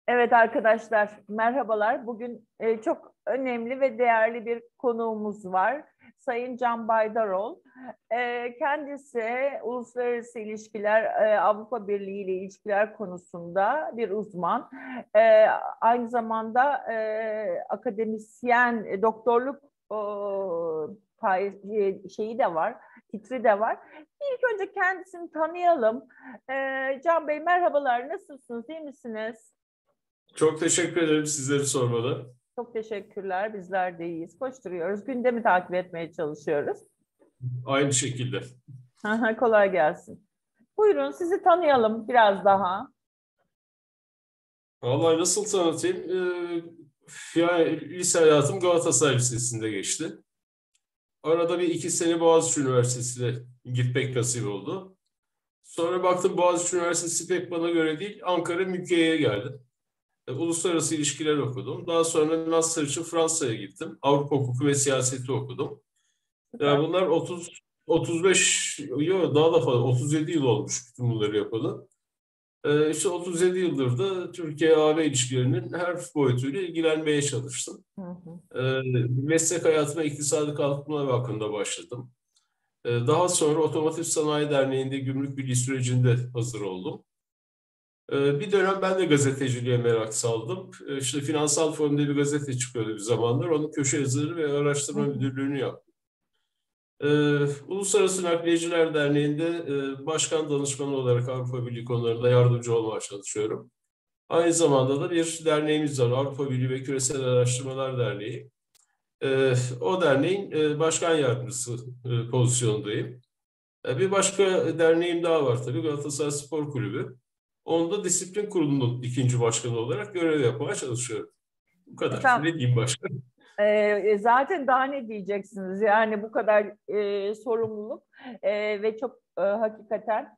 Evet arkadaşlar, merhabalar. Bugün çok önemli ve değerli bir konuğumuz var. Sayın Can Baydarol. Kendisi uluslararası ilişkiler, Avrupa Birliği ile ilişkiler konusunda bir uzman. E, Aynı zamanda akademisyen, doktorluk şeyi de var, titri de var. İlk önce kendisini tanıyalım. Can Bey merhabalar, nasılsınız, iyi misiniz? Çok teşekkür ederim sizleri sormalı. Çok teşekkürler. Bizler de iyiyiz. Koşturuyoruz. Gündemi takip etmeye çalışıyoruz. Aynı şekilde. Kolay gelsin. Buyurun sizi tanıyalım biraz daha. Vallahi nasıl tanıtayım? Yani lise hayatım Galatasaray Lisesi'nde geçti. Arada bir 2 sene Boğaziçi Üniversitesi'ne gitmek nasip oldu. Sonra baktım Boğaziçi Üniversitesi pek bana göre değil. Ankara Mükya'ya geldim. Uluslararası ilişkiler okudum. Daha sonra master için Fransa'ya gittim. Avrupa hukuku ve siyaseti okudum. Yani Süper. bunlar 35, yok daha da fazla 37 yıl olmuş bütün bunları yapalı. İşte 37 yıldır da Türkiye-AB ilişkilerinin her boyutuyla ilgilenmeye çalıştım. Hı hı. Meslek hayatıma İktisadi Kalkınma Vakfı'nda başladım. Daha sonra Otomotiv Sanayi Derneği'nde gümrük birliği sürecinde hazır oldum. Bir dönem ben de gazeteciliğe merak saldım. İşte Finansal Forum diye bir gazete çıkıyordu bir zamanlar. Onun köşe yazarı ve Hı araştırma hı. müdürlüğünü yaptım. Uluslararası Nakliyeciler Derneği'nde başkan danışmanı olarak Avrupa Birliği konularında yardımcı olmaya çalışıyorum. Aynı zamanda da bir derneğimiz var, Avrupa Birliği ve Küresel Araştırmalar Derneği. O derneğin başkan yardımcısı pozisyondayım. Bir başka derneğim daha var tabii, Galatasaray Spor Kulübü. Onda disiplin kurulunun ikinci başkanı olarak görev yapmaya çalışıyorum. Bu kadar. Efendim, Ne diyeyim başka? zaten daha ne diyeceksiniz? Yani bu kadar sorumluluk ve çok hakikaten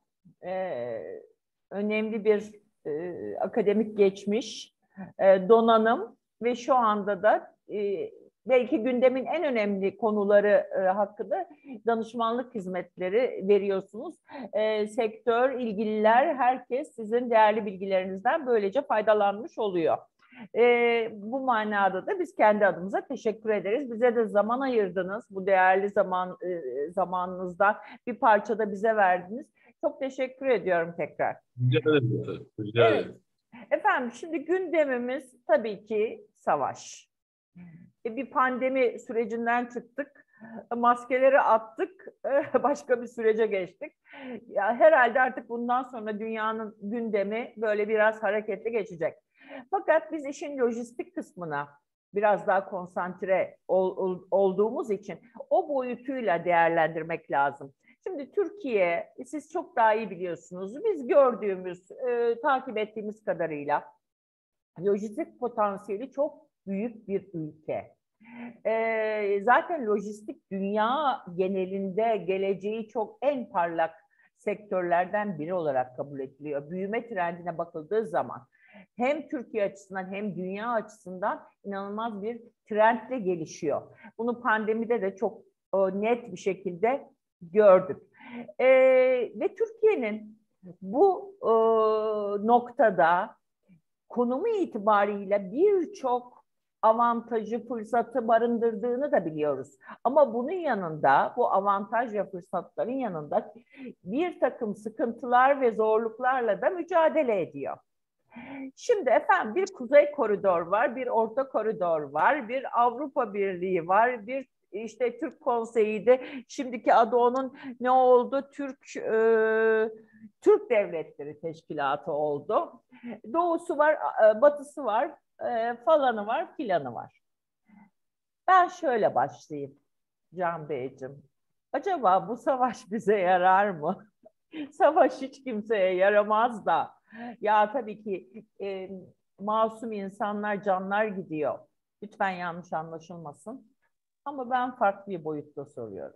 önemli bir akademik geçmiş, donanım ve şu anda da belki gündemin en önemli konuları hakkında danışmanlık hizmetleri veriyorsunuz. Sektör, ilgililer, herkes sizin değerli bilgilerinizden böylece faydalanmış oluyor. Bu manada da biz kendi adımıza teşekkür ederiz. Bize de zaman ayırdınız. Bu değerli zamanınızda bir parça da bize verdiniz. Çok teşekkür ediyorum tekrar. Rica ederim efendim. Rica Evet, ederim. efendim şimdi gündemimiz tabii ki savaş. Bir pandemi sürecinden çıktık. Maskeleri attık, başka bir sürece geçtik. Ya herhalde artık bundan sonra dünyanın gündemi böyle biraz hareketli geçecek. Fakat biz işin lojistik kısmına biraz daha konsantre olduğumuz için o boyutuyla değerlendirmek lazım. Şimdi Türkiye, siz çok daha iyi biliyorsunuz. Biz gördüğümüz, takip ettiğimiz kadarıyla lojistik potansiyeli çok büyük bir ülke. Zaten lojistik dünya genelinde geleceği çok en parlak sektörlerden biri olarak kabul ediliyor. Büyüme trendine bakıldığı zaman hem Türkiye açısından hem dünya açısından inanılmaz bir trendle gelişiyor. Bunu pandemide de çok net bir şekilde gördük. Ve Türkiye'nin bu noktada konumu itibariyle birçok avantajı, fırsatı barındırdığını da biliyoruz. Ama bunun yanında, bu avantaj ve fırsatların yanında bir takım sıkıntılar ve zorluklarla da mücadele ediyor. Şimdi efendim bir kuzey koridor var, bir orta koridor var, bir Avrupa Birliği var, bir işte Türk Konseyi'de şimdiki adı onun ne oldu? Türk Devletleri Teşkilatı oldu. Doğusu var, batısı var, falanı var, filanı var. Ben şöyle başlayayım Can Beyciğim. Acaba bu savaş bize yarar mı? Savaş hiç kimseye yaramaz da. Ya tabii ki masum insanlar, canlar gidiyor. Lütfen yanlış anlaşılmasın. Ama ben farklı bir boyutta soruyorum.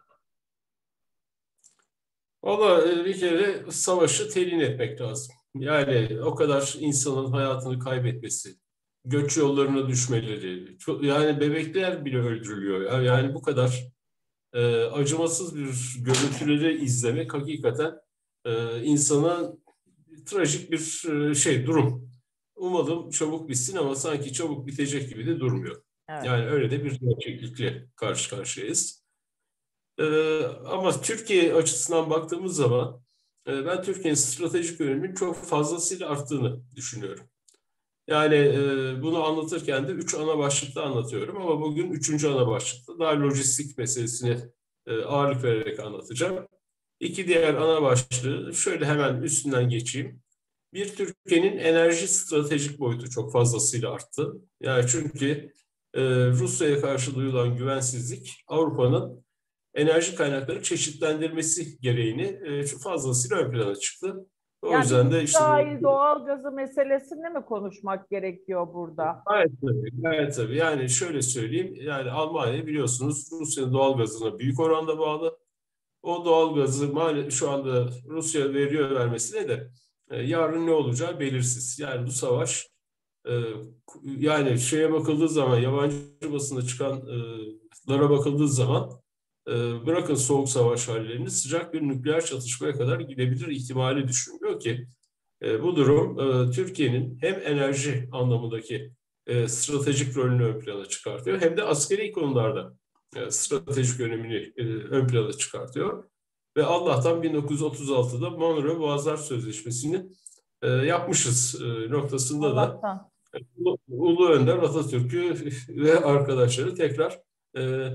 Valla bir kere savaşı telin etmek lazım. Yani o kadar insanın hayatını kaybetmesi, göç yollarına düşmeleri, yani bebekler bile öldürülüyor. Yani bu kadar acımasız bir görüntüleri izlemek hakikaten insana trajik bir durum. umalım çabuk bitsin ama sanki çabuk bitecek gibi de durmuyor. Evet. Yani öyle de bir gerçeklikle karşı karşıyayız. Ama Türkiye açısından baktığımız zaman ben Türkiye'nin stratejik öneminin çok fazlasıyla arttığını düşünüyorum. Yani bunu anlatırken de 3 ana başlıkta anlatıyorum ama bugün 3. ana başlıkta daha lojistik meselesine ağırlık vererek anlatacağım. 2 diğer ana başlığı şöyle hemen üstünden geçeyim. Bir, Türkiye'nin enerji stratejik boyutu çok fazlasıyla arttı. Yani çünkü Rusya'ya karşı duyulan güvensizlik Avrupa'nın enerji kaynakları çeşitlendirmesi gereğini fazlasıyla ön plana çıktı. O Yani yüzden bir de işte İsrail doğal gazı meselesini mi konuşmak gerekiyor burada? gayet tabii, gayet tabii. Yani şöyle söyleyeyim, yani Almanya biliyorsunuz Rusya'nın doğal gazına büyük oranda bağlı. O doğal gazı maalesef şu anda Rusya veriyor vermesine de yarın ne olacağı belirsiz. Yani bu savaş yani şeye bakıldığı zaman yabancı basında çıkanlara bakıldığı zaman bırakın soğuk savaş hallerini sıcak bir nükleer çatışmaya kadar gidebilir ihtimali düşünülüyor ki bu durum Türkiye'nin hem enerji anlamındaki stratejik rolünü ön plana çıkartıyor hem de askeri konularda stratejik önemini ön plana çıkartıyor. Ve Allah'tan 1936'da Montreux Boğazlar Sözleşmesi'ni yapmışız noktasında da Allah'tan. Ulu Önder Atatürk'ü ve arkadaşları tekrar e,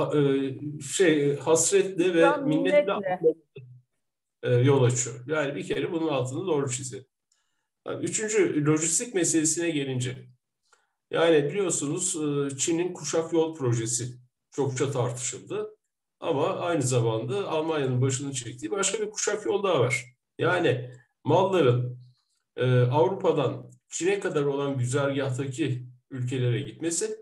hasretle ve Buradan minnetle minnetle. yol açıyor. Yani bir kere bunun altını doğru çizelim. Yani üçüncü lojistik meselesine gelince, yani biliyorsunuz Çin'in Kuşak Yol projesi çokça tartışıldı. Ama aynı zamanda Almanya'nın başını çektiği başka bir kuşak yol daha var. Yani malların Avrupa'dan Çin'e kadar olan güzergahtaki ülkelere gitmesi,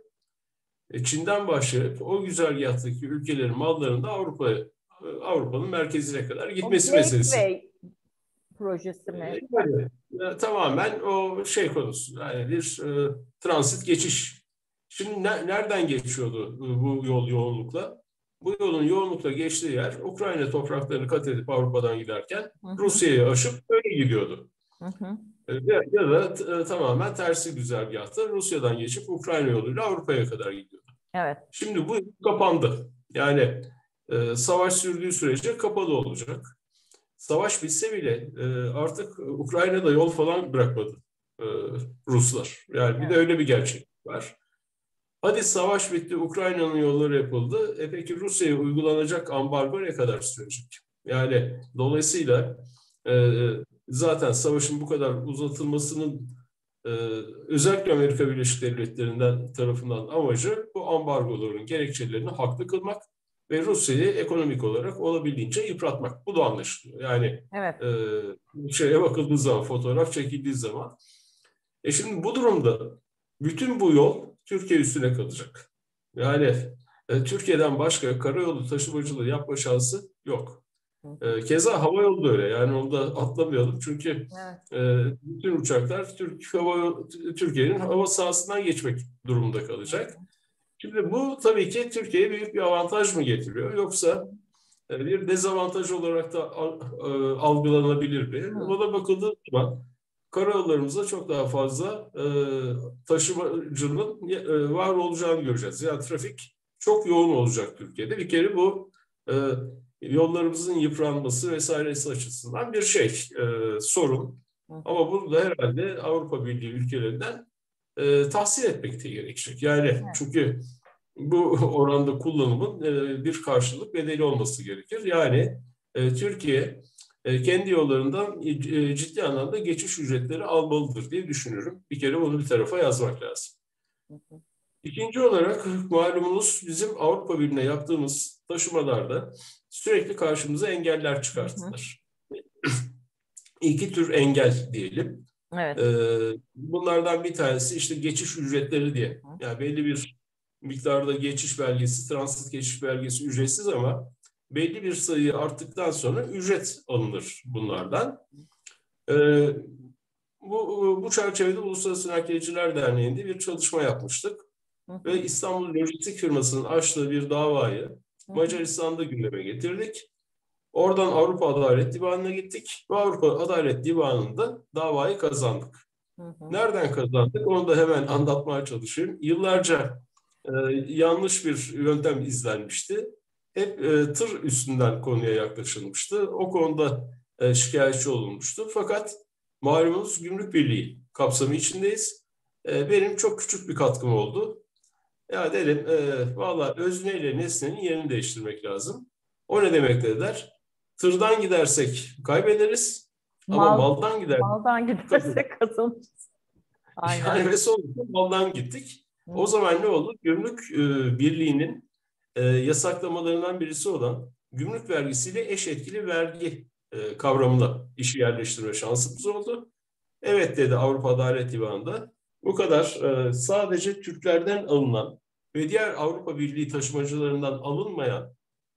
Çin'den başlayıp o güzergahtaki ülkelerin mallarının da Avrupa'nın merkezine kadar O gitmesi meselesi. Gateway projesi mi? Yani, tamamen o şey konusu. Yani bir transit geçiş. Şimdi nereden geçiyordu bu yol yoğunlukla? Bu yolun yoğunlukla geçtiği yer Ukrayna topraklarını kat edip Avrupa'dan giderken Hı hı, Rusya'yı aşıp öyle gidiyordu. hı hı. Ya da tamamen tersi güzergahta Rusya'dan geçip Ukrayna yoluyla Avrupa'ya kadar gidiyordu. Evet. Şimdi bu kapandı. Yani savaş sürdüğü sürece kapalı olacak. Savaş bitse bile artık Ukrayna'da yol falan bırakmadı e, Ruslar. Yani bir de Evet. öyle bir gerçek var. Hadi savaş bitti, Ukrayna'nın yolları yapıldı. Peki Rusya'ya uygulanacak ambargo ne kadar sürecek? Yani dolayısıyla e, zaten savaşın bu kadar uzatılmasının e, özellikle Amerika Birleşik Devletleri'nden tarafından amacı bu ambargoların gerekçelerini haklı kılmak ve Rusya'yı ekonomik olarak olabildiğince yıpratmak. Bu da anlaşılıyor. Yani Evet. şeye bakıldığı zaman, fotoğraf çekildiği zaman. Şimdi bu durumda bütün bu yol Türkiye üstüne kalacak. Yani Türkiye'den başka karayolu taşımacılığı yapma şansı yok. Hı hı. Keza hava yolu da öyle. Yani onu da atlamayalım. Çünkü Evet. bütün uçaklar Türkiye'nin hava sahasından geçmek durumunda Hı hı. kalacak. Şimdi bu tabii ki Türkiye'ye büyük bir avantaj mı getiriyor? Yoksa bir dezavantaj olarak da algılanabilir mi? Hı. Ona bakıldığı zaman karayollarımızda çok daha fazla taşımacının var olacağını göreceğiz. Yani trafik çok yoğun olacak Türkiye'de. Bir kere bu e, yollarımızın yıpranması vesairesi açısından bir sorun. Hı hı. Ama bunu da herhalde Avrupa Birliği ülkelerinden tahsil etmek de gerekecek. Yani Evet. çünkü bu oranda kullanımın bir karşılık bedeli olması gerekir. Yani Türkiye kendi yollarından ciddi anlamda geçiş ücretleri almalıdır diye düşünüyorum. Bir kere bunu bir tarafa yazmak lazım. Hı hı. İkinci olarak malumunuz bizim Avrupa Birliği'ne yaptığımız taşımalarda sürekli karşımıza engeller Hı hı. çıkarttılar. İki tür engel diyelim. Evet. Bunlardan bir tanesi işte geçiş ücretleri diye. Hı Yani belli bir miktarda geçiş belgesi, transit geçiş belgesi ücretsiz ama belli bir sayı arttıktan sonra ücret alınır bunlardan. Ee, bu çerçevede Uluslararası Nakliyeciler Derneği'nde bir çalışma yapmıştık. hı. Ve İstanbul Lojistik firmasının açtığı bir davayı Hı hı. Macaristan'da gündeme getirdik. Oradan Avrupa Adalet Divanı'na gittik ve Avrupa Adalet Divanı'nda davayı kazandık. Nereden kazandık? Onu da hemen anlatmaya çalışayım. Yıllarca yanlış bir yöntem izlenmişti. Hep tır üstünden konuya yaklaşılmıştı. O konuda şikayetçi olunmuştu. Fakat malumunuz Gümrük Birliği kapsamı içindeyiz. Benim çok küçük bir katkım oldu. Ya dedim, valla özneyle nesnenin yerini değiştirmek lazım. O ne demek dediler? Tırdan gidersek kaybederiz ama maldan Maldan gidersek gidersek kazanırız. Aynen. yani ve sonuçta maldan gittik. O zaman ne oldu? Gümrük Birliği'nin yasaklamalarından birisi olan gümrük vergisiyle eş etkili vergi kavramına işi yerleştirme şansımız oldu. Evet dedi Avrupa Adalet Divanı'nda. Bu kadar sadece Türklerden alınan ve diğer Avrupa Birliği taşımacılarından alınmayan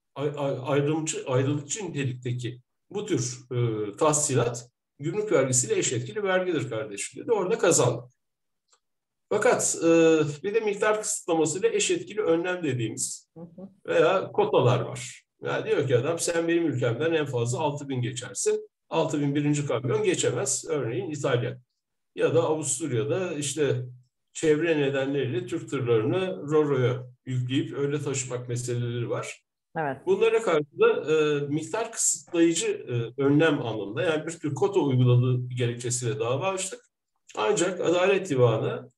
ayrılıkçı nitelikteki bu tür tahsilat gümrük vergisiyle eş etkili vergidir kardeşim dedi. Orada kazandık. Fakat bir de miktar kısıtlamasıyla eş etkili önlem dediğimiz veya kotalar var. Yani diyor ki adam sen benim ülkemden en fazla 6.000 geçersin. 6.000 birinci kamyon geçemez. Örneğin İtalya ya da Avusturya'da işte çevre nedenleriyle Türk tırlarını Ro-Ro'ya yükleyip öyle taşımak meseleleri var. Evet. Bunlara karşı da miktar kısıtlayıcı önlem anlamında yani bir tür kota uyguladığı gerekçesiyle dava açtık. Ancak Adalet Divanı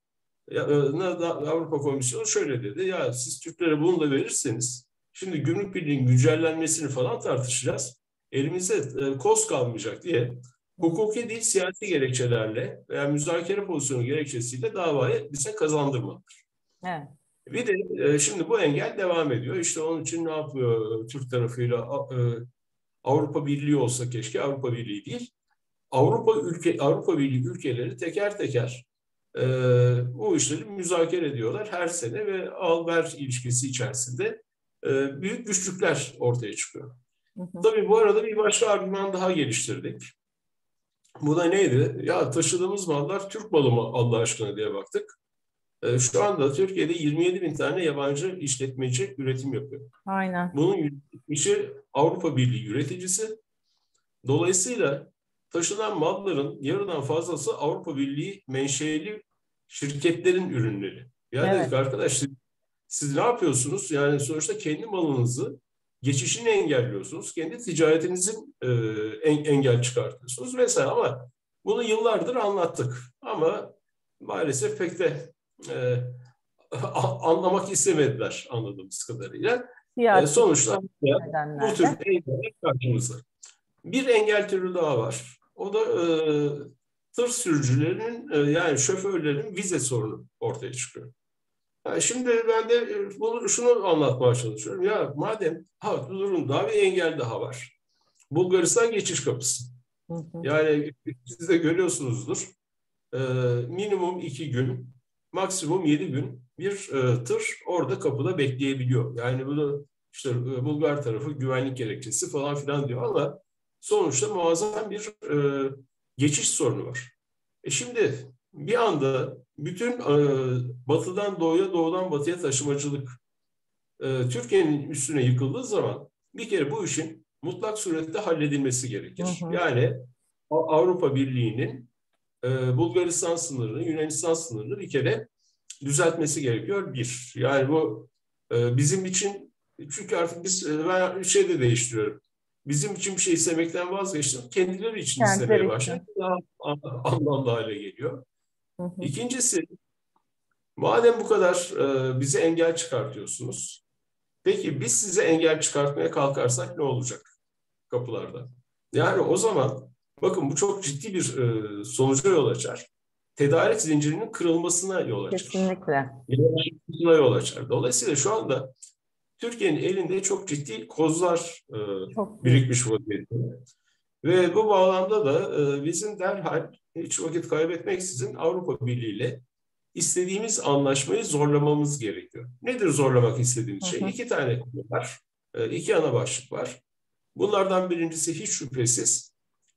Avrupa Komisyonu şöyle dedi. Ya siz Türklere bunu da verirseniz şimdi Gümrük Birliği'nin güncellenmesini falan tartışacağız. Elimizde koz kalmayacak diye hukuki değil siyasi gerekçelerle veya müzakere pozisyonu gerekçesiyle davayı bize kazandırmalıdır. Evet. Bir de şimdi bu engel devam ediyor. İşte onun için ne yapıyor Türk tarafıyla Avrupa Birliği olsa keşke Avrupa Birliği değil. Avrupa Birliği ülkeleri teker teker bu işleri müzakere ediyorlar her sene ve al-ver ilişkisi içerisinde büyük güçlükler ortaya çıkıyor. Tabii bu arada bir başka argüman daha geliştirdik. Bu da neydi? Ya taşıdığımız mallar Türk malı mı Allah aşkına diye baktık. Şu anda Türkiye'de 27.000 tane yabancı işletmeci üretim yapıyor. Aynen. Bunun işi Avrupa Birliği üreticisi. Dolayısıyla taşınan malların yarıdan fazlası Avrupa Birliği menşeli şirketlerin ürünleri. Yani dedik arkadaş siz ne yapıyorsunuz? Yani sonuçta kendi malınızı geçişini engelliyorsunuz. Kendi ticaretinizin engel çıkartıyorsunuz vesaire ama bunu yıllardır anlattık. Ama maalesef pek de anlamak istemediler anladığımız kadarıyla. Sonuçta bu tür engeller karşımızda. Bir engel türü daha var. O da tır sürücülerinin yani şoförlerin vize sorunu ortaya çıkıyor. Yani şimdi ben de şunu anlatmaya çalışıyorum. Ya madem durun daha bir engel daha var. Bulgaristan geçiş kapısı. Yani siz de görüyorsunuzdur. Minimum 2 gün, maksimum 7 gün bir tır orada kapıda bekleyebiliyor. Yani bunu işte Bulgar tarafı güvenlik gerekçesi falan filan diyor ama sonuçta muazzam bir geçiş sorunu var. Şimdi bir anda bütün batıdan doğuya, doğudan batıya taşımacılık Türkiye'nin üstüne yıkıldığı zaman bir kere bu işin mutlak surette halledilmesi gerekir. Yani Avrupa Birliği'nin Bulgaristan sınırını, Yunanistan sınırını bir kere düzeltmesi gerekiyor. Bir. Yani bu bizim için çünkü artık ben şey de değiştiriyorum. Bizim için bir şey istemekten vazgeçtim. Kendileri için istemeye başladı. Daha anlamlı hale geliyor. İkincisi, madem bu kadar bize engel çıkartıyorsunuz, peki biz size engel çıkartmaya kalkarsak ne olacak kapılarda? Yani o zaman bakın bu çok ciddi bir sonuca yol açar. Tedarik zincirinin kırılmasına yol açar. Kesinlikle. Yol açar. Dolayısıyla şu anda Türkiye'nin elinde çok ciddi kozlar birikmiş vaziyette. Ve bu bağlamda da bizim derhal hiç vakit kaybetmeksizin Avrupa Birliği ile istediğimiz anlaşmayı zorlamamız gerekiyor. Nedir zorlamak istediğimiz şey? İki tane konu var. İki ana başlık var. Bunlardan birincisi hiç şüphesiz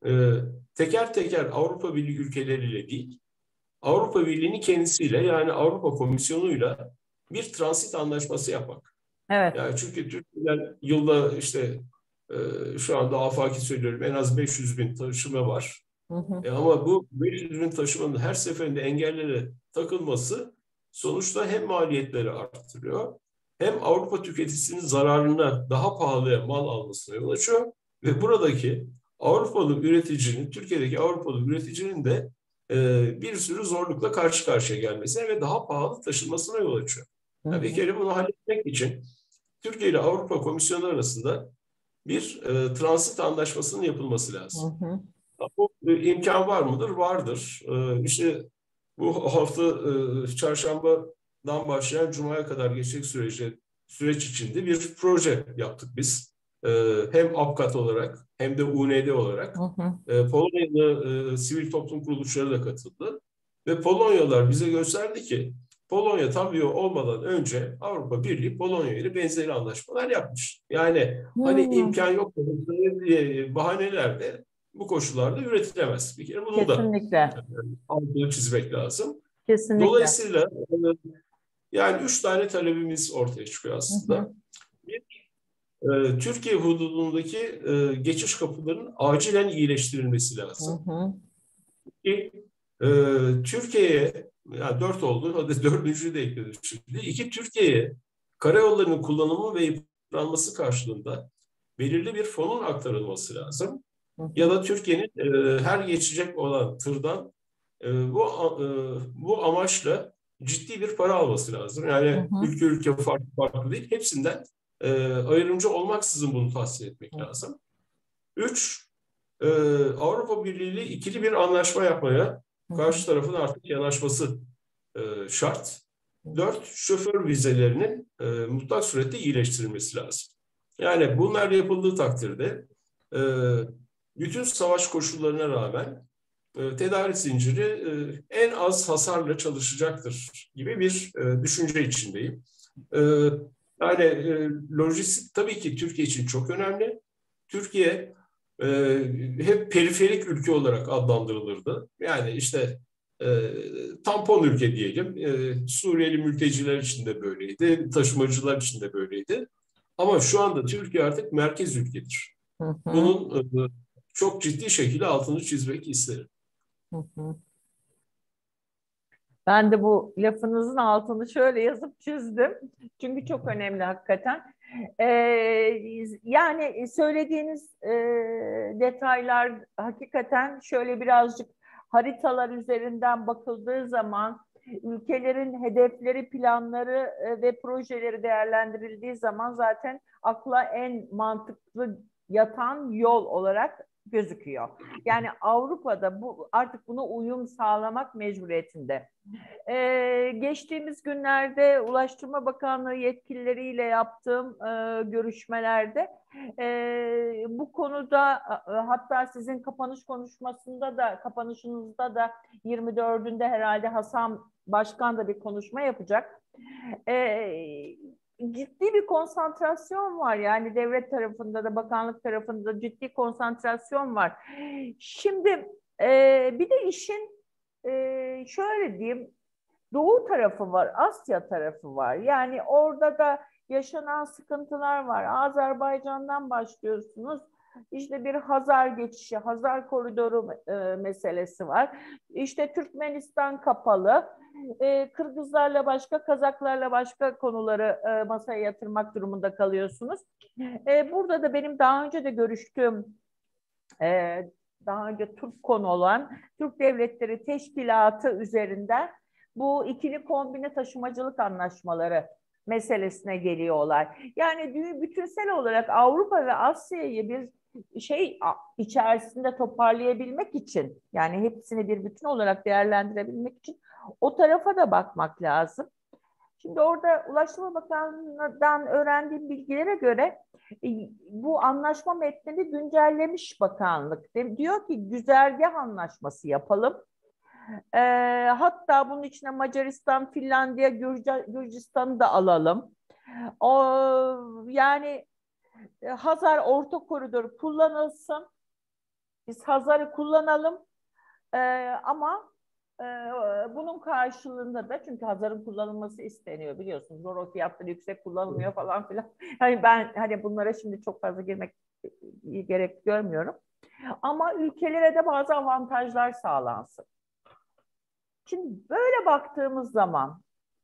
teker teker Avrupa Birliği ülkeleriyle değil, Avrupa Birliği'nin kendisiyle yani Avrupa Komisyonu'yla bir transit anlaşması yapmak. Evet. Yani çünkü Türkiye'den yılda işte şu anda afaki söylüyorum en az 500.000 taşıma var. Hı hı. Ama bu 500 ürün taşımanın her seferinde engellere takılması sonuçta hem maliyetleri arttırıyor, hem Avrupa tüketicisinin zararına daha pahalıya mal almasına yol açıyor ve buradaki Avrupalı üreticinin, Türkiye'deki Avrupalı üreticinin de bir sürü zorlukla karşı karşıya gelmesine ve daha pahalı taşınmasına yol açıyor. Hı Yani bir hı. kere bunu halletmek için Türkiye ile Avrupa Komisyonu arasında bir transit anlaşmasının yapılması Hı lazım. hı. Bu imkan var mıdır? Vardır. İşte bu hafta çarşambadan başlayan Cuma'ya kadar geçecek süreç içinde bir proje yaptık biz. Hem APKAT olarak hem de UND olarak. Hı hı. Polonyalı sivil toplum kuruluşları da katıldı. Ve Polonyalılar bize gösterdi ki Polonya tam üye olmadan önce Avrupa Birliği Polonya ile benzeri anlaşmalar yapmış. Yani hani Hı. imkan yok diye bahanelerle bu koşullarda üretilemez. Bir kere bunun da Kesinlikle. altını çizmek lazım. Kesinlikle. Dolayısıyla yani 3 tane talebimiz ortaya çıkıyor Hı hı. aslında. Bir, Türkiye hududundaki geçiş kapılarının acilen iyileştirilmesi Hı lazım. hı. İki, e, Türkiye'ye, yani 4 oldu, hadi dördüncüyü de ekledim şimdi. İki, Türkiye'ye karayollarının kullanımı ve yıpranması karşılığında belirli bir fonun aktarılması lazım. Hı Ya hı. da Türkiye'nin her geçecek olan tırdan bu amaçla ciddi bir para alması lazım. Hı Yani hı. ülke farklı farklı değil. Hepsinden ayrımcı olmaksızın bunu tahsil etmek Hı lazım. Üç, e, Avrupa Birliği ile ikili bir anlaşma yapmaya hı. karşı tarafın artık yanaşması şart. Dört, şoför vizelerinin mutlak surette iyileştirilmesi lazım. Yani bunlar yapıldığı takdirde e, bütün savaş koşullarına rağmen tedarik zinciri en az hasarla çalışacaktır gibi bir düşünce içindeyim. E, Yani lojistik tabii ki Türkiye için çok önemli. Türkiye e, hep periferik ülke olarak adlandırılırdı. Yani işte e, tampon ülke diyelim. Suriyeli mülteciler için de böyleydi, taşımacılar için de böyleydi. Ama şu anda Türkiye artık merkez ülkedir. Hı hı. Bunun çok ciddi şekilde altını çizmek isterim. Hı hı. Ben de bu lafınızın altını şöyle yazıp çizdim. Çünkü çok önemli hakikaten. Ee, Yani söylediğiniz detaylar hakikaten şöyle birazcık haritalar üzerinden bakıldığı zaman ülkelerin hedefleri, planları ve projeleri değerlendirildiği zaman zaten akla en mantıklı yatan yol olarak gözüküyor. Yani Avrupa'da bu artık buna uyum sağlamak mecburiyetinde. Geçtiğimiz günlerde Ulaştırma Bakanlığı yetkilileriyle yaptığım görüşmelerde bu konuda hatta sizin kapanışınızda da 24'ünde herhalde Hasan Başkan da bir konuşma yapacak. Ciddi bir konsantrasyon var yani devlet tarafında da bakanlık tarafında da ciddi konsantrasyon var. Şimdi bir de işin şöyle diyeyim Doğu tarafı var, Asya tarafı var. Yani orada da yaşanan sıkıntılar var. Azerbaycan'dan başlıyorsunuz. İşte bir Hazar geçişi, Hazar koridoru meselesi var. İşte Türkmenistan kapalı. Kırgızlarla başka, Kazaklarla başka konuları masaya yatırmak durumunda kalıyorsunuz. Burada da benim daha önce de görüştüğüm e, daha önce Türk konu olan Türk Devletleri Teşkilatı üzerinden bu ikili kombine taşımacılık anlaşmaları meselesine geliyorlar. Yani bütünsel olarak Avrupa ve Asya'yı bir şey içerisinde toparlayabilmek için yani hepsini bir bütün olarak değerlendirebilmek için o tarafa da bakmak lazım. Şimdi orada Ulaştırma Bakanlığı'ndan öğrendiğim bilgilere göre bu anlaşma metnini güncellemiş bakanlık. Diyor ki güzergah anlaşması yapalım. E, Hatta bunun içine Macaristan, Finlandiya, Gürcistan'ı da alalım. O, yani Hazar Orta Koridoru kullanılsın. Biz Hazar'ı kullanalım. Ee, ama e, bunun karşılığında da çünkü Hazar'ın kullanılması isteniyor biliyorsunuz. Zor fiyatları yüksek kullanılmıyor falan filan. Hani ben hani bunlara şimdi çok fazla girmek gerek görmüyorum. Ama ülkelere de bazı avantajlar sağlansın. Şimdi böyle baktığımız zaman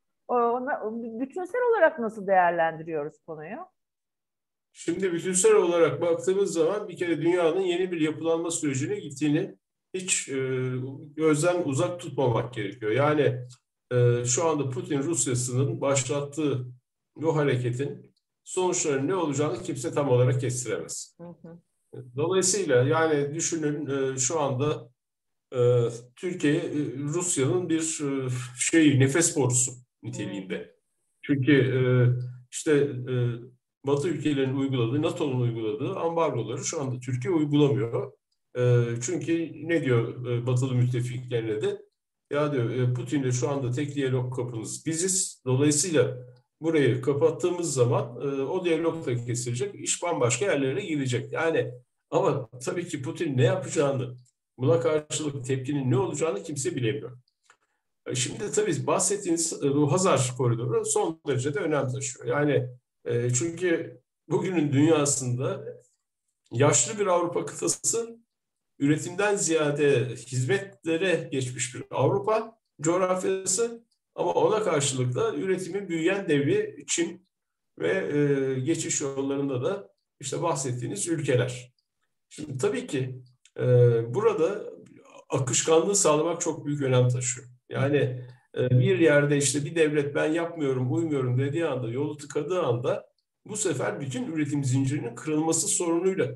bütünsel olarak nasıl değerlendiriyoruz konuyu? Şimdi bütünsel olarak baktığımız zaman bir kere dünyanın yeni bir yapılanma sürecine gittiğini hiç gözden uzak tutmamak gerekiyor. Yani şu anda Putin Rusya'sının başlattığı bu hareketin sonuçlarının ne olacağını kimse tam olarak kestiremez. Hı hı. Dolayısıyla yani düşünün şu anda Türkiye Rusya'nın bir nefes borusu niteliğinde. Çünkü işte Batı ülkelerinin uyguladığı, NATO'nun uyguladığı ambargoları şu anda Türkiye uygulamıyor. Çünkü ne diyor Batılı müttefiklerine de? Ya diyor Putin'le şu anda tek diyalog kapınız biziz. Dolayısıyla burayı kapattığımız zaman o diyalog da kesilecek. İş bambaşka yerlere gidecek. Yani ama tabii ki Putin ne yapacağını, buna karşılık tepkinin ne olacağını kimse bilemiyor. Şimdi tabii bahsettiğiniz bu Hazar koridoru son derece de önem taşıyor. Yani çünkü bugünün dünyasında yaşlı bir Avrupa kıtası, üretimden ziyade hizmetlere geçmiş bir Avrupa coğrafyası, ama ona karşılık da üretimin büyüyen devi Çin ve geçiş yollarında da işte bahsettiğiniz ülkeler. Şimdi tabii ki burada akışkanlığı sağlamak çok büyük önem taşıyor. Yani bir yerde işte bir devlet ben yapmıyorum, uymuyorum dediği anda, yolu tıkadığı anda bu sefer bütün üretim zincirinin kırılması sorunuyla,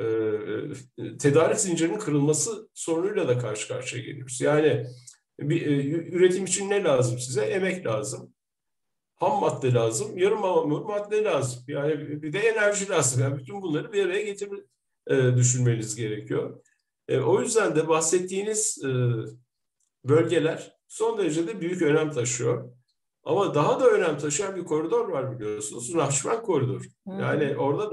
tedarik zincirinin kırılması sorunuyla da karşı karşıya geliyoruz. Yani bir üretim için ne lazım size? Emek lazım. Ham madde lazım, yarım ham madde lazım. Yani bir de enerji lazım. Yani bütün bunları bir araya getirip düşünmeniz gerekiyor. O yüzden de bahsettiğiniz bölgeler son derece de büyük önem taşıyor. Ama daha da önem taşıyan bir koridor var biliyorsunuz. Nahçıvan koridoru. Hı Yani hı. orada da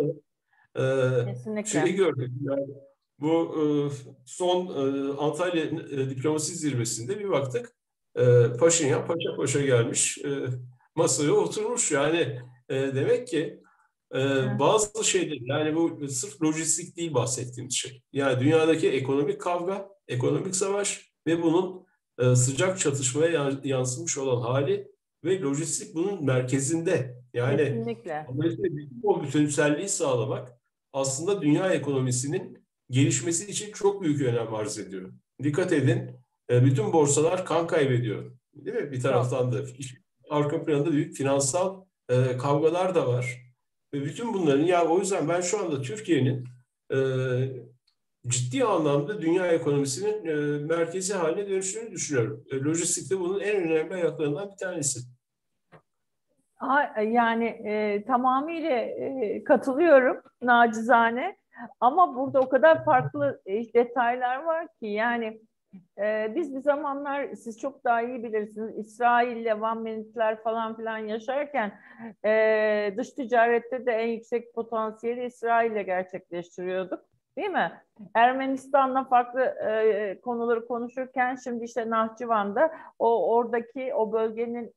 şeyi Kesinlikle. gördük. Yani bu son Antalya diplomasi zirvesinde bir baktık. Paşinyan paşa paşa gelmiş. Masaya oturmuş. Yani demek ki Hı. bazı şeyler, yani bu sırf lojistik değil bahsettiğimiz şey. Yani dünyadaki ekonomik kavga, ekonomik savaş ve bunun sıcak çatışmaya yansımış olan hali ve lojistik bunun merkezinde. Yani Kesinlikle. dolayısıyla o bütünselliği sağlamak aslında dünya ekonomisinin gelişmesi için çok büyük önem arz ediyor. Dikkat edin, bütün borsalar kan kaybediyor. Değil mi? Bir Çok. taraftan da arka planda büyük finansal kavgalar da var. Ve bütün bunların, ya o yüzden ben şu anda Türkiye'nin e, ciddi anlamda dünya ekonomisinin merkezi haline dönüştüğünü düşünüyorum. Lojistik de bunun en önemli ayaklarından bir tanesi. Yani tamamıyla katılıyorum nacizane. Ama burada o kadar farklı detaylar var ki yani biz bir zamanlar siz çok daha iyi bilirsiniz İsrail'le One Minute'ler falan filan yaşarken dış ticarette de en yüksek potansiyeli İsrail'le gerçekleştiriyorduk. Değil mi? Ermenistan'la farklı konuları konuşurken şimdi işte Nahçıvan'da oradaki o bölgenin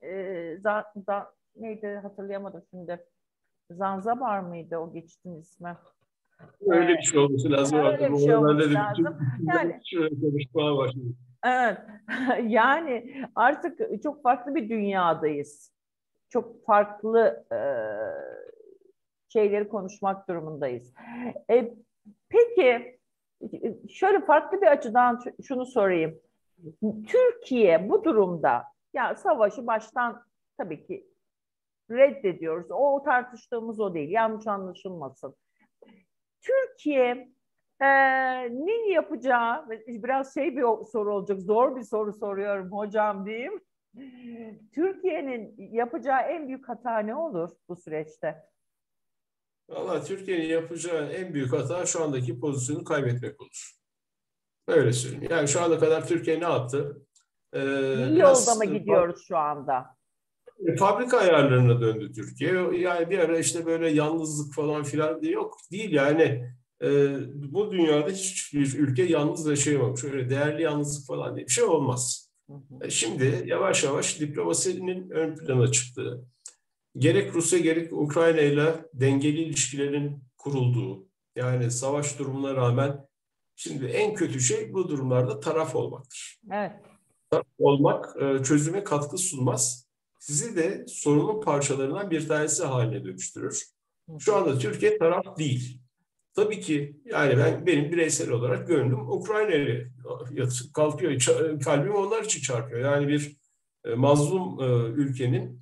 neydi hatırlayamadım şimdi. Zanzibar mıydı o geçtiğin ismi? Öyle bir şey olması lazım artık. Öyle bir O şey oralarda olması da lazım. Yani şöyle konuşmaya başladı. evet. Yani artık çok farklı bir dünyadayız. Çok farklı şeyleri konuşmak durumundayız. Peki şöyle farklı bir açıdan şunu sorayım. Türkiye bu durumda ya savaşı baştan tabii ki reddediyoruz. O tartıştığımız o değil. Yanlış anlaşılmasın. Türkiye ne yapacağı biraz bir soru olacak. Zor bir soru soruyorum hocam diyeyim. Türkiye'nin yapacağı en büyük hata ne olur bu süreçte? Valla Türkiye'nin yapacağı en büyük hata şu andaki pozisyonu kaybetmek olur. Öyle söyleyeyim. Yani şu ana kadar Türkiye ne yaptı? İyi yolda Biraz mı gidiyoruz şu anda? fabrika ayarlarına döndü Türkiye. Yani bir ara işte böyle yalnızlık falan filan yok. Değil yani. Bu dünyada hiçbir ülke yalnız yaşayamamış. Öyle değerli yalnızlık falan diye bir şey olmaz. Hı hı. Şimdi yavaş yavaş diplomasinin ön plana çıktığı, gerek Rusya gerek Ukrayna ile dengeli ilişkilerin kurulduğu, yani savaş durumuna rağmen Şimdi en kötü şey bu durumlarda taraf olmaktır. Evet. Taraf olmak çözüme katkı sunmaz. Sizi de sorunun parçalarından bir tanesi haline dönüştürür. Şu anda Türkiye taraf değil. Tabii ki yani benim bireysel olarak gönlüm Ukrayna'ya yatıp kalkıyor. Kalbim onlar için çarpıyor. Yani bir mazlum ülkenin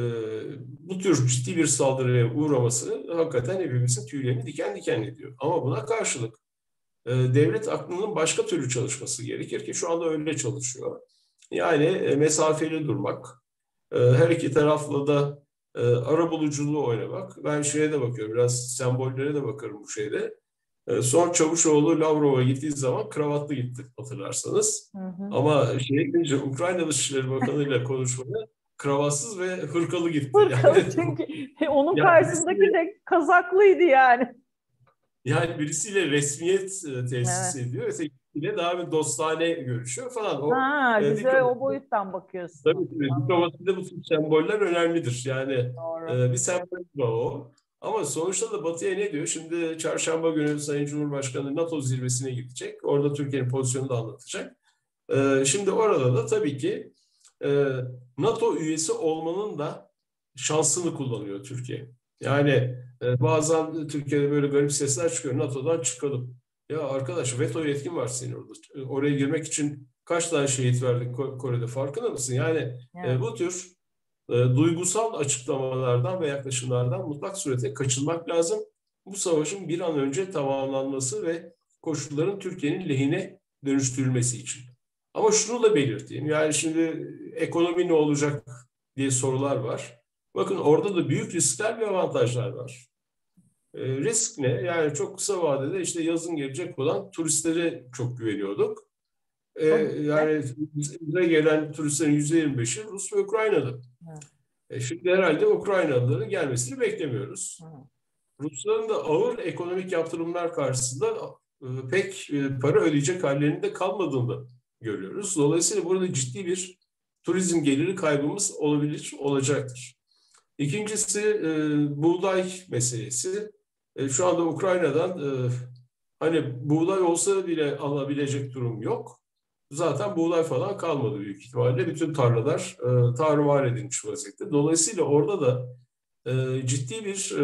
bu tür ciddi bir saldırıya uğraması hakikaten hepimizin tüylerini diken diken ediyor. Ama buna karşılık devlet aklının başka türlü çalışması gerekir ki şu anda öyle çalışıyor. Yani mesafeli durmak, her iki tarafla da arabuluculuğu oynamak. Ben şeye de bakıyorum, biraz sembollere de bakarım bu şeyde. Son Çavuşoğlu Lavrov'a gittiği zaman kravatlı gitti hatırlarsanız. Hı hı. Ama şeye gidince Ukrayna Dışişleri Bakanı ile konuşmaya kravatsız ve hırkalı gitti. Hırkalı Yani, çünkü onun yani karşısındaki de kazaklıydı yani. Yani birisiyle resmiyet tesis Evet. ediyor, ötekiyle daha bir dostane görüşüyor falan. O Ha, bize o diplomaside, boyuttan bakıyorsunuz. tabii diplomaside bu tür semboller önemlidir. Yani Doğru. bir sembol o. Ama sonuçta da Batı'ya ne diyor? Şimdi çarşamba günü Sayın Cumhurbaşkanı NATO zirvesine gidecek. Orada Türkiye'nin pozisyonunu da anlatacak. Şimdi orada da tabii ki NATO üyesi olmanın da şansını kullanıyor Türkiye. Yani bazen Türkiye'de böyle garip sesler çıkıyor. NATO'dan çıkalım. Ya arkadaş veto yetkin var senin orada. Oraya girmek için kaç tane şehit verdik Kore'de farkında mısın? Yani Evet. bu tür duygusal açıklamalardan ve yaklaşımlardan mutlak surette kaçınmak lazım. Bu savaşın bir an önce tamamlanması ve koşulların Türkiye'nin lehine dönüştürülmesi için. Ama şunu da belirteyim. Yani şimdi ekonomi ne olacak diye sorular var. Bakın orada da büyük riskler ve avantajlar var. Risk ne? Yani çok kısa vadede işte yazın gelecek olan turistlere çok güveniyorduk. Yani bize gelen turistlerin %25'i Rus ve Ukraynalı. Şimdi herhalde Ukraynalıların gelmesini beklemiyoruz. Rusların da ağır ekonomik yaptırımlar karşısında pek para ödeyecek hallerinde kalmadığını görüyoruz. Dolayısıyla burada ciddi bir turizm geliri kaybımız olabilir, olacaktır. İkincisi buğday meselesi. Şu anda Ukrayna'dan hani buğday olsa bile alabilecek durum yok. Zaten buğday falan kalmadı büyük ihtimalle. Bütün tarlalar tarumar edilmiş vaziyette. Dolayısıyla orada da ciddi bir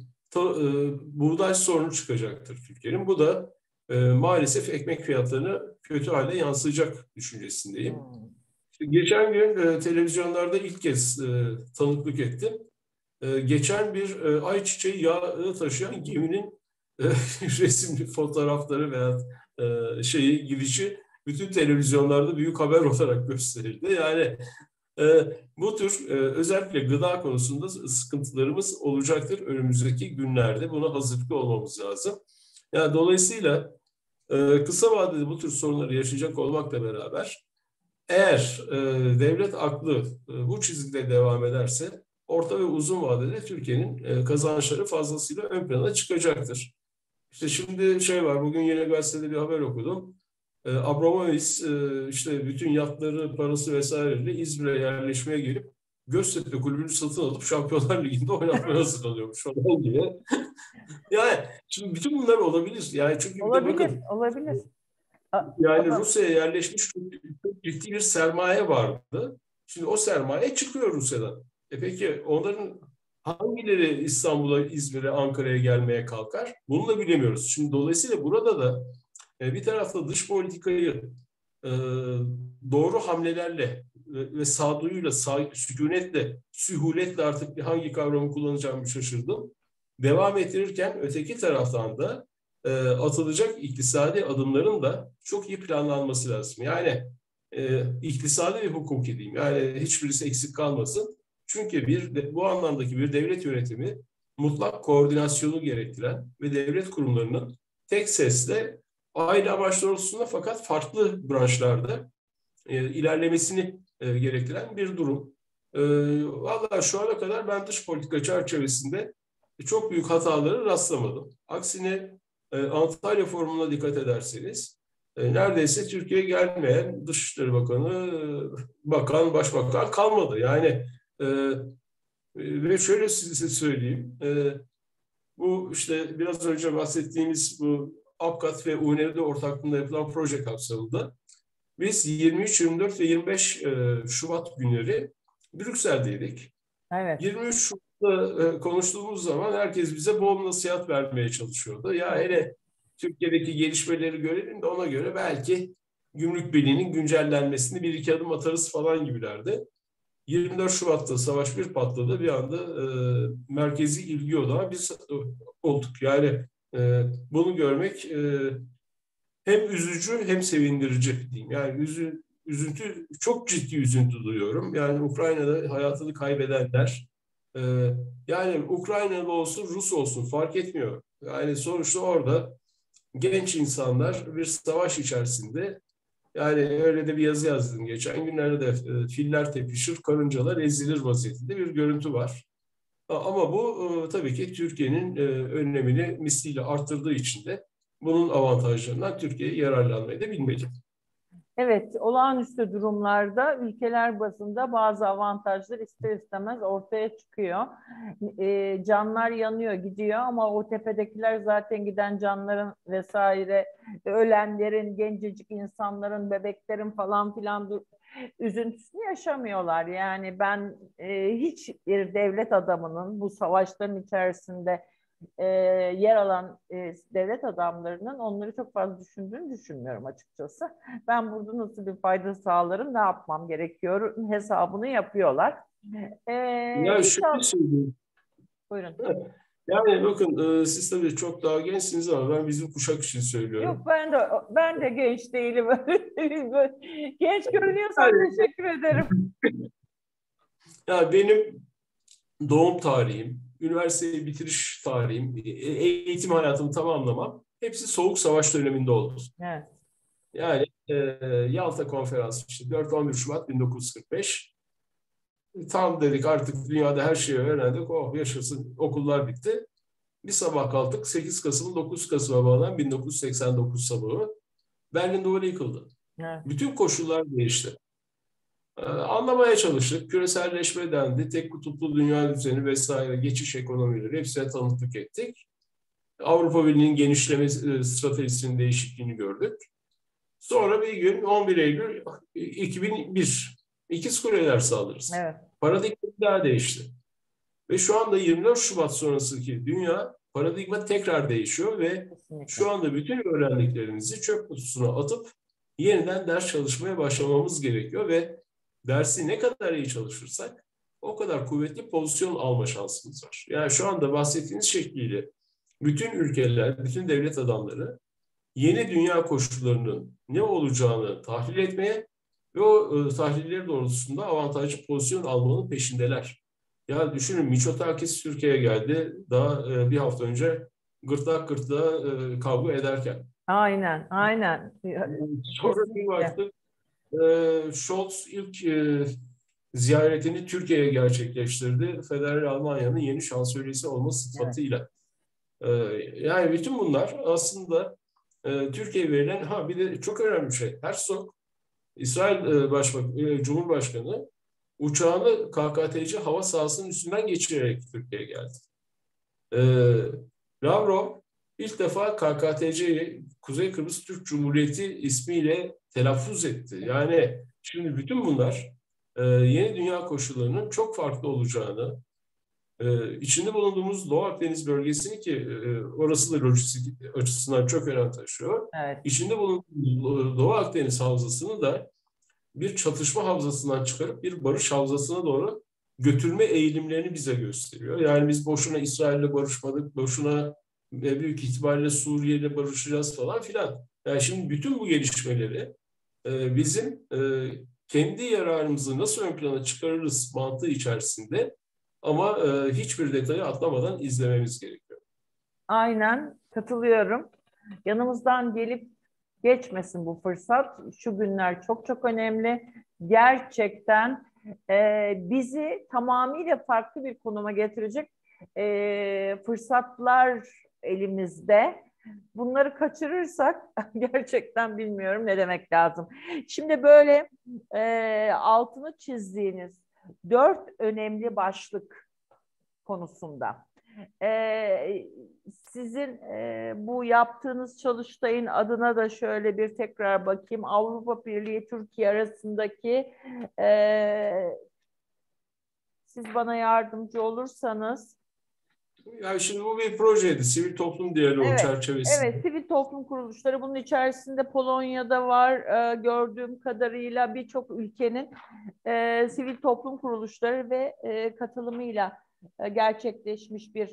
buğday sorunu çıkacaktır Türkiye'nin. Bu da maalesef ekmek fiyatlarına kötü hale yansıyacak düşüncesindeyim. Geçen gün televizyonlarda ilk kez tanıklık ettim. Geçen bir ayçiçeği yağı taşıyan geminin resimli fotoğrafları veya gidişi bütün televizyonlarda büyük haber olarak gösterildi. Yani bu tür özellikle gıda konusunda sıkıntılarımız olacaktır önümüzdeki günlerde. Buna hazırlıklı olmamız lazım. Yani dolayısıyla kısa vadede bu tür sorunları yaşayacak olmakla beraber eğer devlet aklı bu çizgide devam ederse orta ve uzun vadede Türkiye'nin kazançları fazlasıyla ön plana çıkacaktır. İşte şimdi var, bugün yine gazetede bir haber okudum. Abramovich işte bütün yatları, parası vesaireyle İzmir'e yerleşmeye gelip Göztepe kulübünü satın alıp Şampiyonlar Ligi'nde oynatmaya hazırlanıyormuş falan gibi. Yani şimdi bütün bunlar olabilir. Yani çünkü bir de bakın Olabilir. yani Rusya'ya yerleşmiş çok ciddi bir sermaye vardı. Şimdi o sermaye çıkıyor Rusya'dan. Peki onların hangileri İstanbul'a, İzmir'e, Ankara'ya gelmeye kalkar? Bunu da bilemiyoruz. Şimdi dolayısıyla burada da bir tarafta dış politikayı doğru hamlelerle ve sağduyuyla, sükunetle, sühuletle artık hangi kavramı kullanacağımı şaşırdım. Devam ettirirken öteki taraftan da atılacak iktisadi adımların da çok iyi planlanması lazım. Yani iktisadi ve hukuki diyeyim. Yani hiçbirisi eksik kalmasın. Çünkü bu anlamdaki bir devlet yönetimi mutlak koordinasyonu gerektiren ve devlet kurumlarının tek sesle aynı amaç doğrultusunda fakat farklı branşlarda ilerlemesini gerektiren bir durum. Vallahi şu ana kadar ben dış politika çerçevesinde çok büyük hataları rastlamadım. Aksine Antalya Forumu'na dikkat ederseniz neredeyse Türkiye'ye gelmeyen Dışişleri Bakanı, Bakan, Başbakan kalmadı. Yani ve şöyle size söyleyeyim. Bu işte biraz önce bahsettiğimiz bu APKAT ve UNED ortaklığında yapılan proje kapsamında biz 23, 24 ve 25 Şubat günleri Brüksel'deydik. Evet. 23 Şubat'ta konuştuğumuz zaman herkes bize bol nasihat vermeye çalışıyordu. Ya hele Türkiye'deki gelişmeleri görelim de ona göre belki Gümrük Birliği'nin güncellenmesini bir iki adım atarız falan gibilerdi. 24 Şubat'ta savaş bir patladı. Bir anda merkezi ilgi odağı biz olduk. Yani bunu görmek hem üzücü hem sevindirici diyeyim. Yani üzüntü, çok ciddi üzüntü duyuyorum. Yani Ukrayna'da hayatını kaybedenler, e, yani Ukraynalı olsun, Rus olsun fark etmiyor. Yani sonuçta orada genç insanlar bir savaş içerisinde, yani öyle de bir yazı yazdım geçen günlerde de filler tepişir, karıncalar ezilir vaziyetinde bir görüntü var. Ama bu tabii ki Türkiye'nin önemini misliyle arttırdığı için de bunun avantajlarından Türkiye yararlanmayı da bilmeli. Evet, olağanüstü durumlarda ülkeler bazında bazı avantajlar ister istemez ortaya çıkıyor. Canlar yanıyor, gidiyor ama o tepedekiler zaten giden canların vesaire, ölenlerin, gencecik insanların, bebeklerin falan filan üzüntüsünü yaşamıyorlar. Yani ben hiçbir devlet adamının bu savaşların içerisinde yer alan devlet adamlarının onları çok fazla düşündüğünü düşünmüyorum açıkçası. Ben burada nasıl bir fayda sağlarım, ne yapmam gerekiyor hesabını yapıyorlar. Ya şöyle İnşallah. söyleyeyim. Buyurun. Yani bakın siz tabii çok daha gençsiniz ama ben bizim kuşak için Yok, söylüyorum. ben de genç değilim. Genç görünüyorsam Yani, teşekkür ederim. ya benim doğum tarihim, üniversiteyi bitiriş tarihim, eğitim hayatımı tamamlamam hepsi Soğuk Savaş döneminde oldu. Evet. Yani Yalta Konferansı işte 4-11 Şubat 1945. Tam dedik artık dünyada her şeyi öğrendik. Oh yaşasın, okullar bitti. Bir sabah kalktık 8 Kasım'ın 9 Kasım'a bağlanan 1989 sabahı Berlin Duvarı yıkıldı. Evet. Bütün koşullar değişti. Anlamaya çalıştık. Küreselleşme dendi. Tek kutuplu dünya düzeni vesaire, geçiş ekonomileri hepsine tanıklık ettik. Avrupa Birliği'nin genişleme stratejisinin değişikliğini gördük. Sonra bir gün 11 Eylül 2001 İkiz Kuleler saldırısı. Evet. Paradigma daha değişti. Ve şu anda 24 Şubat sonrasındaki dünya paradigma tekrar değişiyor ve Kesinlikle. şu anda bütün öğrendiklerimizi çöp kutusuna atıp yeniden ders çalışmaya başlamamız gerekiyor ve dersi ne kadar iyi çalışırsak o kadar kuvvetli pozisyon alma şansımız var. Yani şu anda bahsettiğiniz şekliyle bütün ülkeler, bütün devlet adamları yeni dünya koşullarının ne olacağını tahlil etmeye ve o tahliller doğrultusunda avantajlı pozisyon almanın peşindeler. Ya düşünün, Mitsotakis Türkiye'ye geldi daha bir hafta önce gırtlak gırtlağa kavga ederken. Aynen, aynen. Sonra bir Kesinlikle. baktık Scholz ilk ziyaretini Türkiye'ye gerçekleştirdi. Federal Almanya'nın yeni şansölyesi olma Evet. sıfatıyla. E, Yani bütün bunlar aslında Türkiye'ye verilen, bir de çok önemli bir şey. Herzog, İsrail Cumhurbaşkanı uçağını KKTC hava sahasının üstünden geçirerek Türkiye'ye geldi. Lavrov ilk defa KKTC'yi Kuzey Kıbrıs Türk Cumhuriyeti ismiyle telaffuz etti. Yani şimdi bütün bunlar yeni dünya koşullarının çok farklı olacağını, içinde bulunduğumuz Doğu Akdeniz bölgesini ki orası da lojistik açısından çok önem taşıyor. Evet. İçinde bulunduğumuz Doğu Akdeniz havzasını da bir çatışma havzasından çıkarıp bir barış havzasına doğru götürme eğilimlerini bize gösteriyor. Yani biz boşuna İsrail'le barışmadık, boşuna büyük ihtimalle Suriye'yle barışacağız falan filan. Yani şimdi bütün bu gelişmeleri bizim kendi yararımızı nasıl ön plana çıkarırız mantığı içerisinde, ama hiçbir detayı atlamadan izlememiz gerekiyor. Aynen katılıyorum. Yanımızdan gelip geçmesin bu fırsat. Şu günler çok çok önemli. Gerçekten bizi tamamıyla farklı bir konuma getirecek fırsatlar elimizde. Bunları kaçırırsak gerçekten bilmiyorum ne demek lazım. Şimdi böyle altını çizdiğiniz 4 önemli başlık konusunda. Sizin bu yaptığınız çalıştayın adına da şöyle bir tekrar bakayım. Avrupa Birliği Türkiye arasındaki siz bana yardımcı olursanız. Yani şimdi bu bir projeydi. Sivil toplum diyaloğu çerçevesinde. Evet, sivil toplum kuruluşları bunun içerisinde Polonya'da var. Gördüğüm kadarıyla birçok ülkenin sivil toplum kuruluşları ve katılımıyla gerçekleşmiş bir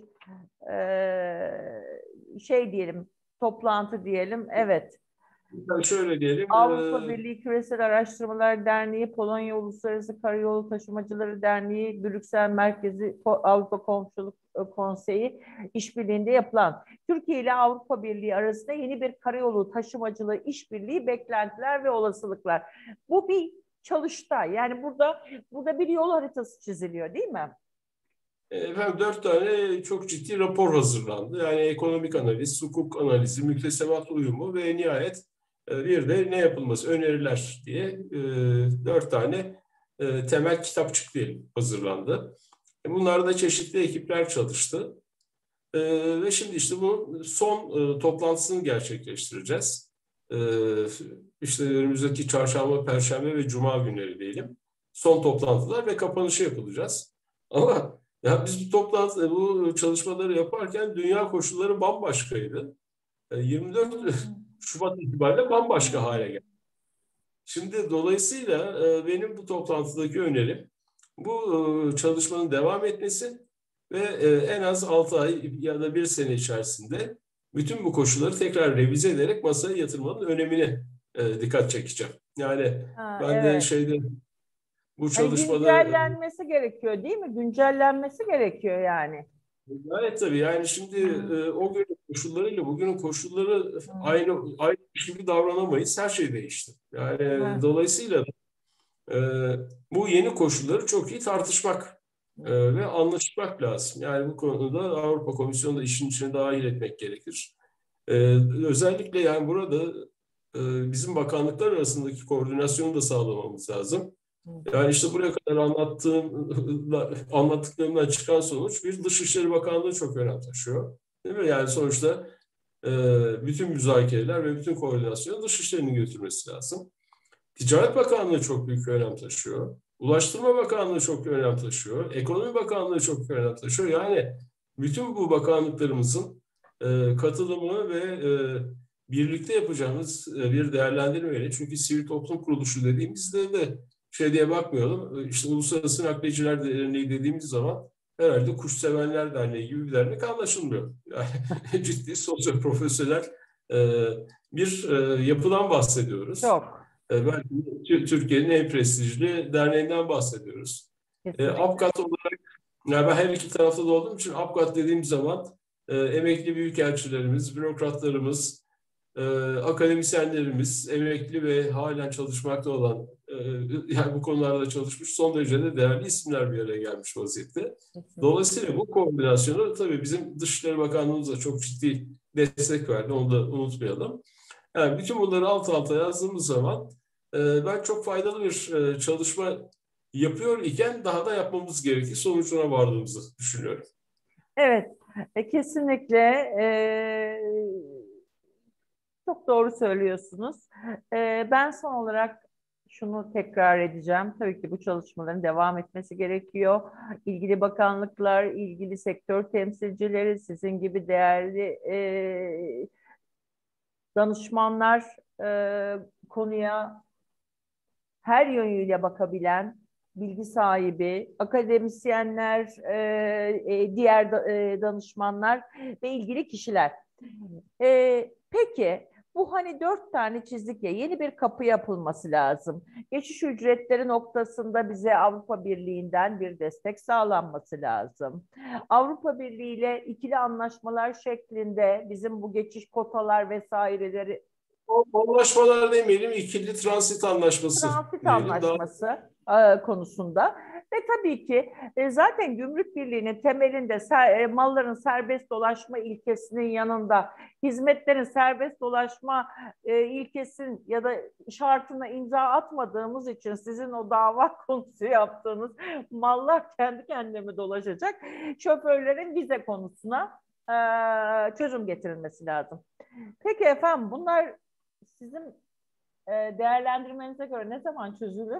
şey diyelim, toplantı diyelim. Evet. Yani şöyle diyelim. Avrupa Birliği Küresel Araştırmalar Derneği, Polonya Uluslararası Karayolu Taşımacıları Derneği, Brüksel Merkezi Avrupa Komşuluk Konseyi işbirliğinde yapılan Türkiye ile Avrupa Birliği arasında yeni bir karayolu taşımacılığı işbirliği beklentiler ve olasılıklar. Bu bir çalıştay. Yani burada bir yol haritası çiziliyor, değil mi? Efendim 4 tane çok ciddi rapor hazırlandı. Yani ekonomik analiz, hukuk analizi, müktesebat uyumu ve nihayet bir de ne yapılması, öneriler diye 4 tane temel kitapçık diyelim hazırlandı. Bunlarda çeşitli ekipler çalıştı. Ve şimdi işte bu son toplantısını gerçekleştireceğiz. İşte önümüzdeki çarşamba, perşembe ve cuma günleri diyelim. Son toplantılar ve kapanışı yapılacağız. Ama ya biz bu çalışmaları yaparken dünya koşulları bambaşkaydı. 24 Şubat itibariyle bambaşka hale geldi. Şimdi dolayısıyla benim bu toplantıdaki önerim bu çalışmanın devam etmesi ve en az 6 ay ya da 1 sene içerisinde bütün bu koşulları tekrar revize ederek masaya yatırmanın önemine dikkat çekeceğim. Yani ben de bu çalışmada... Yani güncellenmesi gerekiyor değil mi? Güncellenmesi gerekiyor yani. Evet tabii yani şimdi o günün koşullarıyla bugünün koşulları aynı gibi davranamayız. Her şey değişti. Yani dolayısıyla bu yeni koşulları çok iyi tartışmak ve anlaşmak lazım. Yani bu konuda Avrupa Komisyonu da işin içine dahil etmek gerekir. Özellikle yani burada bizim bakanlıklar arasındaki koordinasyonu da sağlamamız lazım. Yani işte buraya kadar anlattıklarımdan çıkan sonuç bir Dışişleri Bakanlığı çok önem taşıyor. Değil mi? Yani sonuçta bütün müzakereler ve bütün koordinasyonu Dışişleri'nin götürmesi lazım. Ticaret Bakanlığı çok büyük önem taşıyor. Ulaştırma Bakanlığı çok önem taşıyor. Ekonomi Bakanlığı çok önem taşıyor. Yani bütün bu bakanlıklarımızın katılımı ve birlikte yapacağımız bir değerlendirmeyle, çünkü sivil toplum kuruluşu dediğimizde de şey diye bakmayalım. İşte Uluslararası Nakliyeciler Derneği dediğimiz zaman herhalde Kuşsevenler Derneği gibi bir dernek anlaşılmıyor. Yani ciddi sosyoprofesyonel bir yapıdan bahsediyoruz. Çok. Belki Türkiye'nin en prestijli derneğinden bahsediyoruz. APKAT olarak, yani ben her iki tarafta da olduğum için APKAT dediğim zaman emekli büyükelçilerimiz, bürokratlarımız, akademisyenlerimiz, emekli ve halen çalışmakta olan, yani bu konularda çalışmış son derece de değerli isimler bir araya gelmiş vaziyette. Dolayısıyla bu koordinasyonu tabii bizim Dışişleri Bakanlığımız da çok ciddi destek verdi, onu da unutmayalım. Yani bütün bunları alt alta yazdığımız zaman ben çok faydalı bir çalışma yapıyor iken daha da yapmamız gerekir sonucuna vardığımızı düşünüyorum. Evet, kesinlikle çok doğru söylüyorsunuz. Ben son olarak şunu tekrar edeceğim. Tabii ki bu çalışmaların devam etmesi gerekiyor. İlgili bakanlıklar, ilgili sektör temsilcileri, sizin gibi değerli danışmanlar konuya her yönüyle bakabilen, bilgi sahibi, akademisyenler, diğer danışmanlar ve ilgili kişiler. Peki, bu hani 4 tane çizdik ya, yeni bir kapı yapılması lazım. Geçiş ücretleri noktasında bize Avrupa Birliği'nden bir destek sağlanması lazım. Avrupa Birliği ile ikili anlaşmalar şeklinde bizim bu geçiş kotalar vesaireleri... Anlaşmalar demeyelim, ikili transit anlaşması. Transit diyelim. anlaşması konusunda Ve tabii ki zaten Gümrük Birliği'nin temelinde malların serbest dolaşma ilkesinin yanında hizmetlerin serbest dolaşma ilkesin ya da şartına imza atmadığımız için sizin o dava konusu yaptığınız mallar kendi kendine mi dolaşacak? Şoförlerin vize konusuna çözüm getirilmesi lazım. Peki efendim, bunlar sizin değerlendirmenize göre ne zaman çözülür?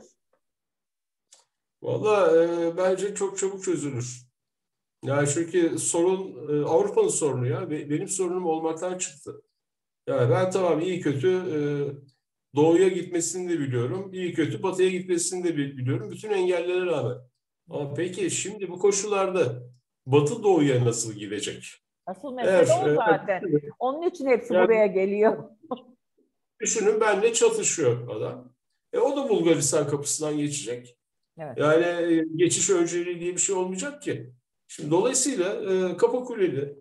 Vallahi bence çok çabuk çözülür. Yani çünkü sorun Avrupa'nın sorunu ya. Benim sorunum olmaktan çıktı. Yani ben tamam iyi kötü doğuya gitmesini de biliyorum. İyi kötü batıya gitmesini de biliyorum. Bütün engellere rağmen. Ama peki şimdi bu koşullarda batı doğuya nasıl gidecek? Asıl mesele o zaten. Onun için hepsi buraya geliyor. Düşünün, benimle çatışıyor adam. O da Bulgaristan kapısından geçecek. Evet. Yani geçiş önceliği diye bir şey olmayacak ki. Şimdi dolayısıyla Kapıkule'de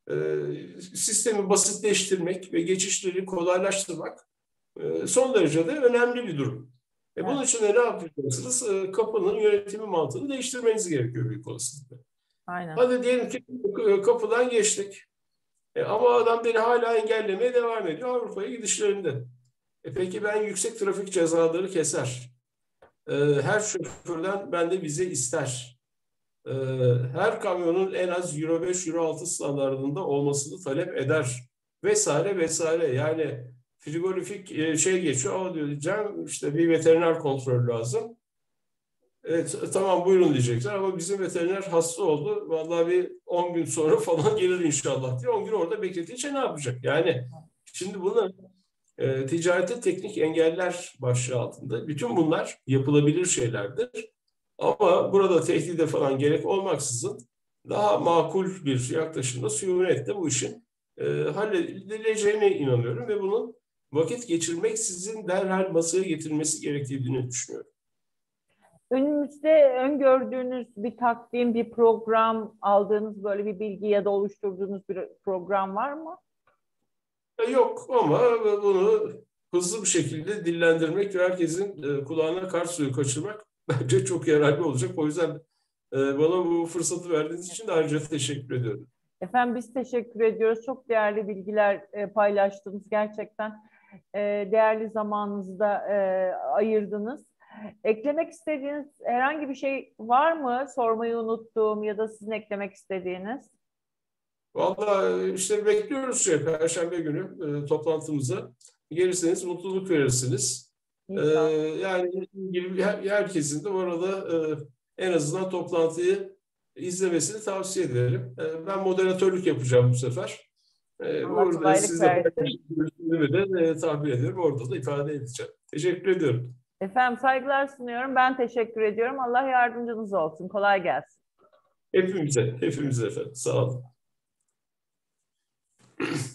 sistemi basitleştirmek ve geçişleri kolaylaştırmak son derece de önemli bir durum. Evet. Bunun için de ne yapacaksınız? Kapının yönetimi mantığını değiştirmeniz gerekiyor büyük olasılıkla. Aynen. Hadi diyelim ki kapıdan geçtik. Ama adam beni hala engellemeye devam ediyor Avrupa'ya gidişlerinde. Peki ben yüksek trafik cezaları keser. Her şoförden bende vize ister. Her kamyonun en az Euro 5, Euro 6 standartında olmasını talep eder. Vesaire vesaire. Yani frigorifik şey geçiyor. Ama diyeceğim işte bir veteriner kontrol lazım. Evet, tamam buyurun diyecekler ama bizim veteriner hasta oldu. Vallahi bir 10 gün sonra falan gelir inşallah diye 10 gün orada bekletince ne yapacak? Yani şimdi bunlar ticarete teknik engeller başlığı altında. Bütün bunlar yapılabilir şeylerdir. Ama burada tehdide falan gerek olmaksızın daha makul bir yaklaşımda sükunetle bu işin halledileceğine inanıyorum ve bunun vakit geçirmeksizin derhal masaya getirilmesi gerektiğini düşünüyorum. Önümüzde öngördüğünüz bir takvim, bir program, aldığınız böyle bir bilgi ya da oluşturduğunuz bir program var mı? Yok ama bunu hızlı bir şekilde dillendirmek ve herkesin kulağına kar suyu kaçırmak bence çok yararlı olacak. O yüzden bana bu fırsatı verdiğiniz için de ayrıca teşekkür ediyorum. Efendim biz teşekkür ediyoruz. Çok değerli bilgiler paylaştınız. Gerçekten değerli zamanınızı da ayırdınız. Eklemek istediğiniz herhangi bir şey var mı? Sormayı unuttuğum ya da sizin eklemek istediğiniz? Vallahi işte bekliyoruz Perşembe günü toplantımıza. Gelirseniz mutluluk verirsiniz. İnşallah. Yani herkesin de orada en azından toplantıyı izlemesini tavsiye ederim. Ben moderatörlük yapacağım bu sefer. Allah Burada kolaylık sizle versin. paylaştığımı de tahmin ediyorum. Orada da ifade edeceğim. Teşekkür ediyorum. Efendim saygılar sunuyorum. Ben teşekkür ediyorum. Allah yardımcınız olsun. Kolay gelsin. Hepimize efendim. Sağ olun.